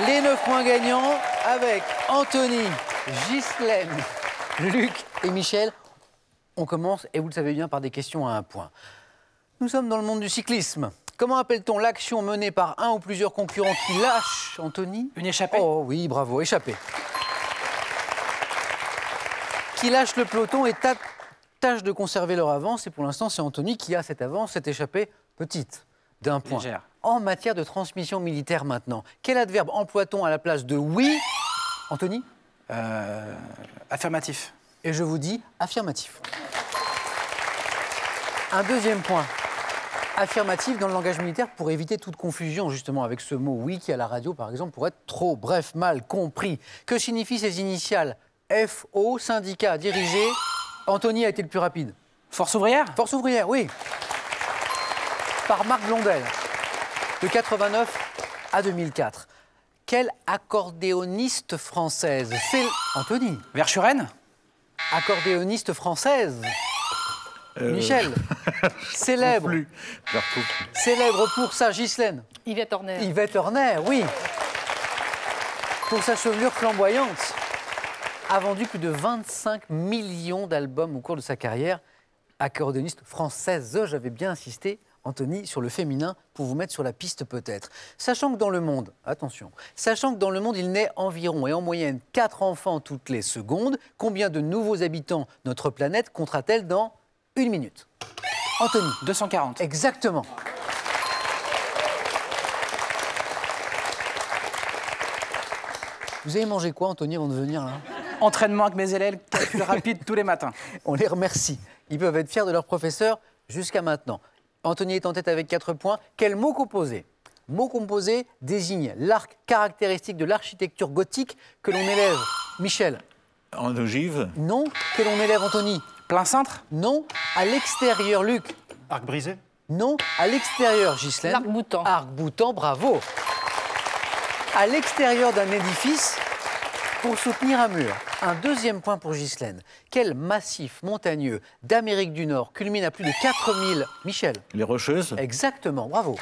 Les 9 points gagnants avec Anthony, Ghislaine, Luc et Michel. On commence, et vous le savez bien, par des questions à 1 point. Nous sommes dans le monde du cyclisme. Comment appelle-t-on l'action menée par un ou plusieurs concurrents qui lâchent, Anthony? Une échappée? Oh oui, bravo, échappée. Qui lâchent le peloton et tâchent de conserver leur avance. Et pour l'instant, c'est Anthony qui a cette avance, cette échappée petite, d'1 point. Légère. En matière de transmission militaire maintenant, quel adverbe emploie-t-on à la place de oui, Anthony? Affirmatif. Et je vous dis affirmatif. Un deuxième point. Affirmatif dans le langage militaire pour éviter toute confusion, justement, avec ce mot oui qui, à la radio, par exemple, pourrait être trop, bref, mal compris. Que signifient ces initiales? FO, syndicat dirigé. Anthony a été le plus rapide. Force ouvrière? Force ouvrière, oui. Par Marc Blondel, de 89 à 2004. Quelle accordéoniste française? C'est Anthony. Verschuren? Accordéoniste française. Michel. Célèbre. Je la retrouve plus. Célèbre pour sa Ghislaine. Yvette Horner. Yvette Horner, oui. Pour sa chevelure flamboyante. A vendu plus de 25 millions d'albums au cours de sa carrière. Accordéoniste française, j'avais bien insisté, Anthony, sur le féminin pour vous mettre sur la piste peut-être. Sachant que dans le monde, attention, sachant que dans le monde il naît environ et en moyenne 4 enfants toutes les secondes, combien de nouveaux habitants notre planète comptera-t-elle dans 1 minute? Anthony. 240. Exactement. Vous avez mangé quoi, Anthony, avant de venir là? Entraînement avec mes élèves, calcul rapide tous les matins. On les remercie. Ils peuvent être fiers de leur professeur jusqu'à maintenant. Anthony est en tête avec 4 points. Quel mot composé? Mot composé désigne l'arc caractéristique de l'architecture gothique que l'on élève. Michel? En ogive? Non. Que l'on élève, Anthony? Plein cintre? Non. À l'extérieur, Luc? Arc brisé? Non. À l'extérieur, Ghislaine? L'arc-boutant. Arc-boutant, bravo. À l'extérieur d'un édifice pour soutenir un mur. Un deuxième point pour Ghislaine. Quel massif montagneux d'Amérique du Nord culmine à plus de 4000... Michel? Les Rocheuses? Exactement, bravo.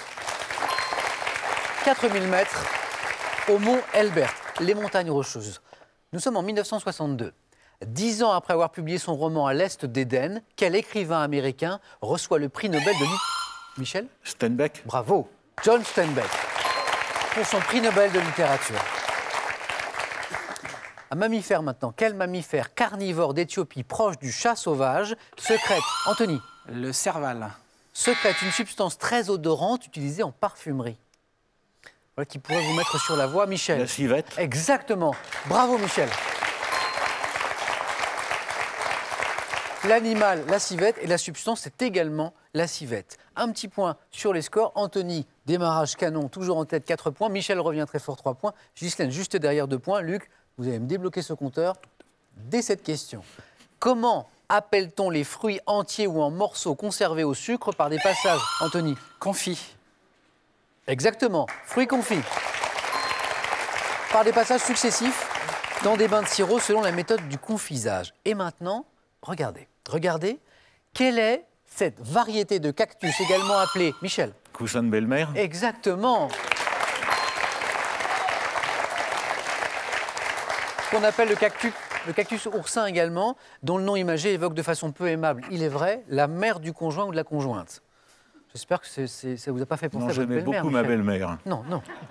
4000 mètres au mont Elbert, les montagnes rocheuses. Nous sommes en 1962. 10 ans après avoir publié son roman À l'Est d'Éden, quel écrivain américain reçoit le prix Nobel de littérature? Michel? Steinbeck? Bravo, John Steinbeck, pour son prix Nobel de littérature. Un mammifère maintenant. Quel mammifère carnivore d'Éthiopie proche du chat sauvage sécrète, Anthony? Le serval. Sécrète une substance très odorante utilisée en parfumerie. Voilà qui pourrait vous mettre sur la voie, Michel. La civette? Exactement. Bravo, Michel. L'animal, la civette, et la substance, c'est également la civette. Un petit point sur les scores. Anthony, démarrage canon, toujours en tête, 4 points. Michel revient très fort, 3 points. Ghislaine, juste derrière, 2 points. Luc, vous allez me débloquer ce compteur dès cette question. Comment appelle-t-on les fruits entiers ou en morceaux conservés au sucre par des passages, Anthony? Confit. Exactement, fruits confits. Par des passages successifs dans des bains de sirop selon la méthode du confisage. Et maintenant, regardez, quelle est cette variété de cactus également appelée, Michel? Coussin de belle-mère? Exactement. Qu'on appelle le cactus oursin également, dont le nom imagé évoque de façon peu aimable, il est vrai, la mère du conjoint ou de la conjointe. J'espère que ça ne vous a pas fait penser à votre j'aimais belle-mère, beaucoup ma Michel. belle-mère. Non.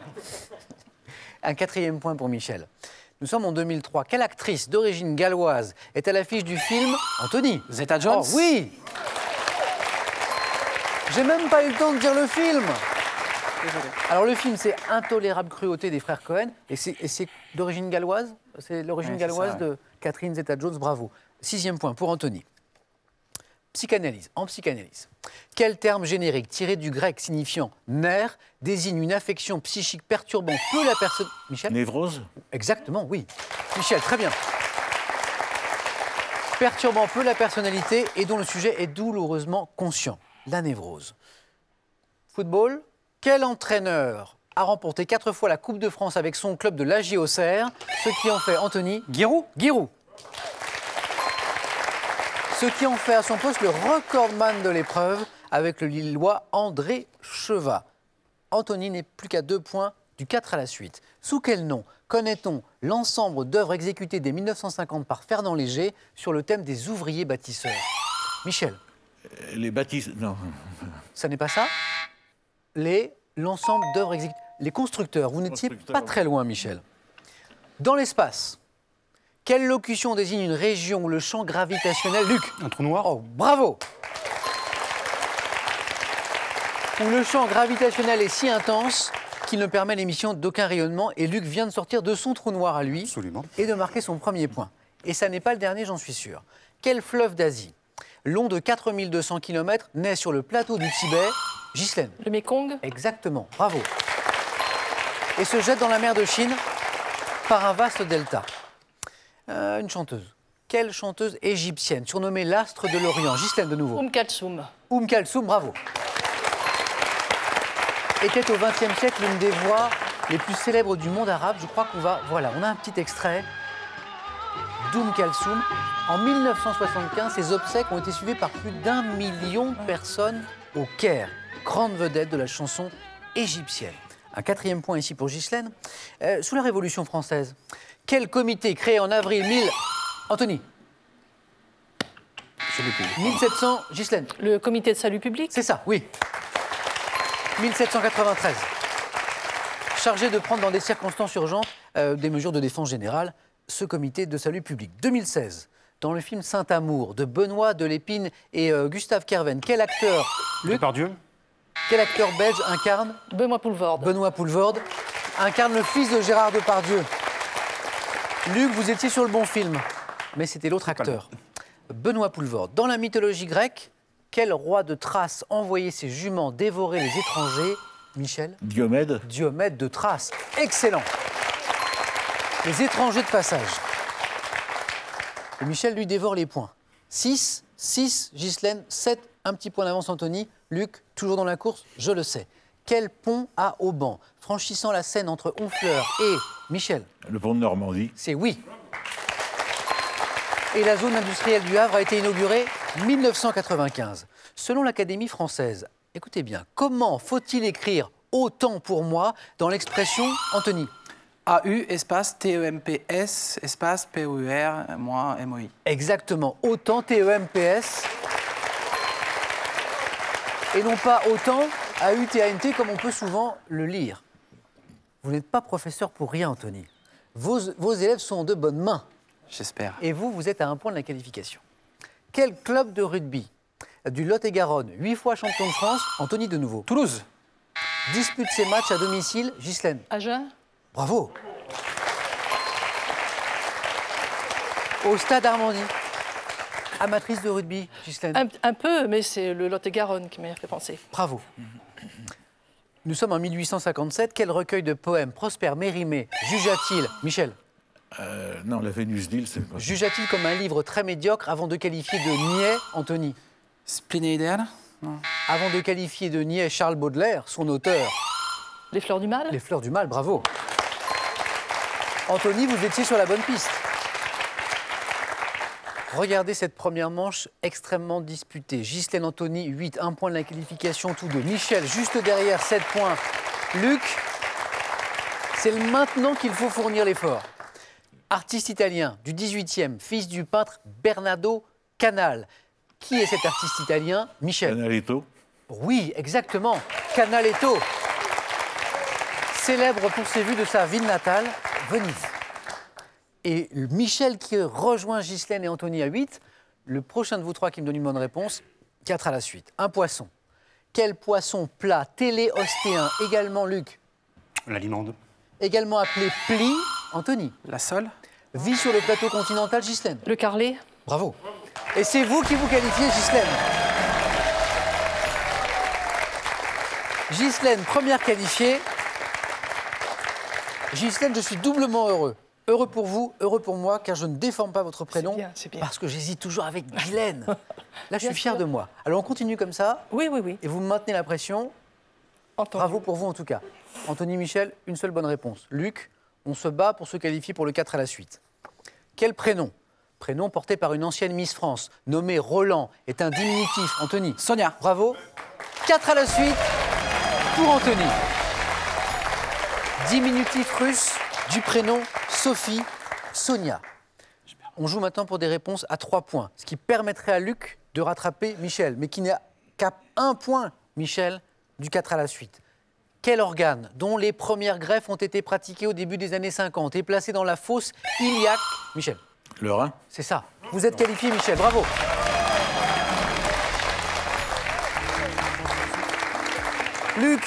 Un 4e point pour Michel. Nous sommes en 2003. Quelle actrice d'origine galloise est à l'affiche du film Anthony? Zeta Jones? Oh oui. J'ai même pas eu le temps de dire le film. Désolé. Alors le film, c'est Intolérable cruauté des frères Cohen. Et c'est d'origine galloise? C'est l'origine Ouais, c'est galloise ça, ouais. de Catherine Zeta-Jones. Bravo. 6e point pour Anthony. Psychanalyse. En psychanalyse, quel terme générique tiré du grec signifiant nerf désigne une affection psychique perturbant peu la personne... Michel? Névrose? Exactement, oui. Michel, très bien. Perturbant peu la personnalité et dont le sujet est douloureusement conscient. La névrose. Football, quel entraîneur a remporté 4 fois la Coupe de France avec son club de l'AJ Auxerre, ce qui en fait Anthony? Giroud? Giroud. Ce qui en fait à son poste le recordman de l'épreuve avec le Lillois André Cheva. Anthony n'est plus qu'à 2 points du 4 à la suite. Sous quel nom connaît-on l'ensemble d'œuvres exécutées dès 1950 par Fernand Léger sur le thème des ouvriers bâtisseurs? Michel. Les bâtisses. Non. Ça n'est pas ça? L'ensemble d'œuvres exécutées. Les constructeurs. Vous n'étiez pas très loin, Michel. Dans l'espace, quelle locution désigne une région où le champ gravitationnel... Luc. Un trou noir. Oh, bravo! Où le champ gravitationnel est si intense qu'il ne permet l'émission d'aucun rayonnement. Et Luc vient de sortir de son trou noir à lui. Absolument. Et de marquer son premier point. Et ça n'est pas le dernier, j'en suis sûr. Quel fleuve d'Asie, long de 4200 km, naît sur le plateau du Tibet? Ghislaine. Le Mékong. Exactement, bravo. Et se jette dans la mer de Chine par un vaste delta. Une chanteuse. Quelle chanteuse égyptienne, surnommée l'astre de l'Orient? Ghislaine de nouveau. Kalsoum. Kalsoum, bravo. Était au XXe siècle l'une des voix les plus célèbres du monde arabe. Je crois qu'on va... Voilà, on a un petit extrait. Kalsoum. En 1975, ses obsèques ont été suivies par plus d'1 million de personnes au Caire. Grande vedette de la chanson égyptienne. Un 4e point ici pour Ghislaine. Sous la Révolution française, quel comité créé en avril 1000... Anthony. Je l'ai payé. 1700... Ghislaine. Le comité de salut public. C'est ça, oui. 1793. Chargé de prendre dans des circonstances urgentes des mesures de défense générale, ce comité de salut public. 2016, dans le film Saint-Amour de Benoît Delépine et Gustave Kerven, quel acteur, Luc, Depardieu. quel acteur belge incarne Benoît Poulvorde. Benoît Poulvorde incarne le fils de Gérard Depardieu. Luc, vous étiez sur le bon film, mais c'était l'autre acteur. Benoît Poulvorde. Dans la mythologie grecque, quel roi de Thrace envoyait ses juments dévorer les étrangers? Michel. Diomède. Diomède de Thrace. Excellent. Les étrangers de passage. Et Michel lui dévore les points. 6, Ghislaine, 7, un petit point d'avance Anthony. Luc, toujours dans la course, je le sais. Quel pont à Auban, franchissant la Seine entre Honfleur et Michel? Le pont de Normandie. C'est oui. Et la zone industrielle du Havre a été inaugurée en 1995. Selon l'Académie française, écoutez bien, comment faut-il écrire autant pour moi dans l'expression Anthony? AU, espace, TEMPS, espace, POUR, moi, MOI. Exactement, autant TEMPS. Et non pas autant AUTANT comme on peut souvent le lire. Vous n'êtes pas professeur pour rien, Anthony. Vos élèves sont en de bonnes mains. J'espère. Et vous êtes à un point de la qualification. Quel club de rugby du Lot-et-Garonne, 8 fois champion de France, Anthony de nouveau, Toulouse. dispute ses matchs à domicile, Ghislaine? Agen. Bravo. Au Stade Armandie, amatrice de rugby, Ghislaine? Un peu, mais c'est le Lot-et-Garonne qui m'a fait penser. Bravo. Nous sommes en 1857. Quel recueil de poèmes Prosper Mérimée jugea-t-il, Michel? Non, la Vénus d'Île, c'est quoi? Jugea-t-il comme un livre très médiocre avant de qualifier de niais, Anthony? Splénéidéal. Avant de qualifier de niais Charles Baudelaire, son auteur? Les Fleurs du Mal. Les Fleurs du Mal, bravo. Anthony, vous étiez sur la bonne piste. Regardez cette première manche extrêmement disputée. Ghislaine, Anthony, 8, 1 point de la qualification, tous deux. Michel, juste derrière, 7 points. Luc, c'est maintenant qu'il faut fournir l'effort. Artiste italien du 18e, fils du peintre Bernardo Canal. Qui est cet artiste italien, Michel? Canaletto. Oui, exactement. Canaletto. Célèbre pour ses vues de sa ville natale, Venise. Et Michel qui rejoint Ghislaine et Anthony à 8. Le prochain de vous trois qui me donne une bonne réponse, 4 à la suite. Un poisson. Quel poisson plat téléostéen, également Luc? La limande. Également appelé pli, Anthony. La sole. Vit sur le plateau continental, Ghislaine. Le Carlet. Bravo. Et c'est vous qui vous qualifiez, Ghislaine. Ghislaine, première qualifiée. Ghislaine, je suis doublement heureux. Heureux pour vous, heureux pour moi, car je ne déforme pas votre prénom. C'est bien. Parce que j'hésite toujours avec Guylaine. Là, je suis Bien fier sûr. de moi. Alors, on continue comme ça, Oui, oui, oui. et vous me maintenez la pression. Entendu. Bravo pour vous, en tout cas. Anthony, Michel, une seule bonne réponse. Luc, on se bat pour se qualifier pour le 4 à la suite. Quel prénom? Prénom porté par une ancienne Miss France, nommée Roland, est un diminutif. Anthony. Sonia. Bravo. 4 à la suite pour Anthony. Diminutif russe du prénom Sophie, Sonia. On joue maintenant pour des réponses à 3 points, ce qui permettrait à Luc de rattraper Michel, mais qui n'a qu'à 1 point, Michel, du 4 à la suite. Quel organe, dont les premières greffes ont été pratiquées au début des années 50, est placé dans la fosse iliaque? Michel. Le rein. C'est ça. Vous êtes qualifié, Michel, bravo. Luc.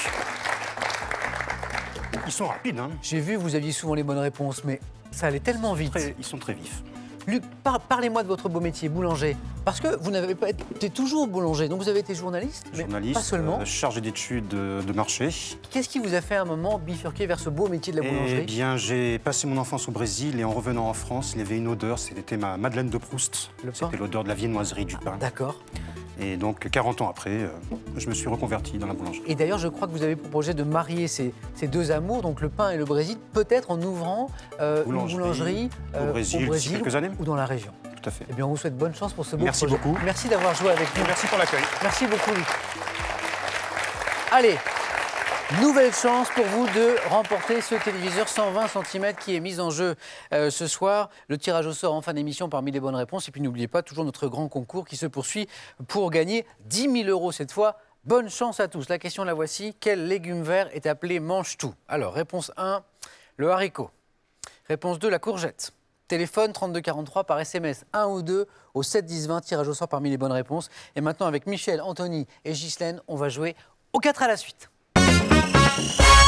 Ils sont rapides, hein. J'ai vu, vous aviez souvent les bonnes réponses, mais ça allait tellement vite. Ils sont très vifs. Luc, parlez-moi de votre beau métier, boulanger. Parce que vous n'avez pas été toujours boulanger, donc vous avez été journaliste, mais Journaliste, pas seulement. chargé d'études de marché. Qu'est-ce qui vous a fait à un moment bifurquer vers ce beau métier de la boulangerie? Eh bien, j'ai passé mon enfance au Brésil et en revenant en France, il y avait une odeur, c'était ma Madeleine de Proust. Le pain? C'était l'odeur de la viennoiserie du pain. D'accord. Et donc, 40 ans après, je me suis reconverti dans la boulangerie. Et d'ailleurs, je crois que vous avez proposé de marier ces deux amours, donc le pain et le Brésil, peut-être en ouvrant une boulangerie au Brésil d'ici quelques années. Ou dans la région. Tout à fait. Eh bien, on vous souhaite bonne chance pour ce beau Merci projet. beaucoup. Merci d'avoir joué avec nous. Merci pour l'accueil. Merci beaucoup, Luc. Allez, nouvelle chance pour vous de remporter ce téléviseur 120 cm qui est mis en jeu ce soir. Le tirage au sort en fin d'émission parmi les bonnes réponses. Et puis n'oubliez pas, toujours notre grand concours qui se poursuit pour gagner 10 000 € cette fois. Bonne chance à tous. La question la voici. Quel légume vert est appelé mange-tout? Alors, réponse 1, le haricot. Réponse 2, la courgette. Téléphone 3243 par SMS 1 ou 2 au 7 10 20, tirage au sort parmi les bonnes réponses. Et maintenant avec Michel, Anthony et Ghislaine, on va jouer au 4 à la suite.